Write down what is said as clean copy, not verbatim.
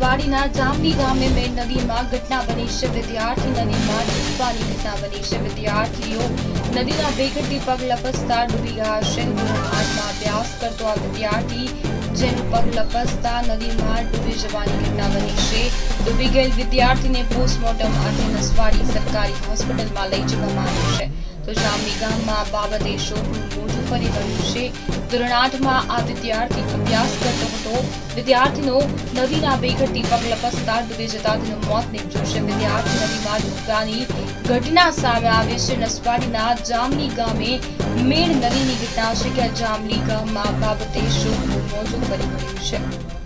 नसवाड़ीना जामली गामे मेन नदीमां घटना बनी छे। विद्यार्थी नदीमां डूबવાની ઘટના બની છે। વિદ્યાર્થીઓ નદીના વેગથી પગ લપસતા ડૂબી ગયા છે। ધોરણ 8માં અભ્યાસ કરતો આ વિદ્યાર્થી જેનું પગ લપસતા નદીમાં ડૂબી જવાની ઘટના બની છે। ડૂબી ગયેલ વિદ્યાર્થીને પોસ્ટમોર્ટમ માટે નસવાડી સરકારી હોસ્પિટલમાં લઈ જવામાં આવ્યો છે। તો જામલી ગામમાં આ બાબતે શોકનું મોજું ફરી વળ્યું છે। ધોરણ 8માં આ વિદ્યાર્થી અભ્યાસ કરતો હતો। વિદ્યાર્થીનો નદીના વેગથી પગ લપસતા ડૂબી જતા તેનું મોત નીપજ્યું છે। વિદ્યાર્થી નદીમાં ડૂબવાની ઘટના સામે આવી છે। નસવાડીના જામલી ગામે મેણ નદીની ઘટના છે કે જામલી ગામમાં આ બાબતે શોકનું મોજું ફરી વળ્યું છે।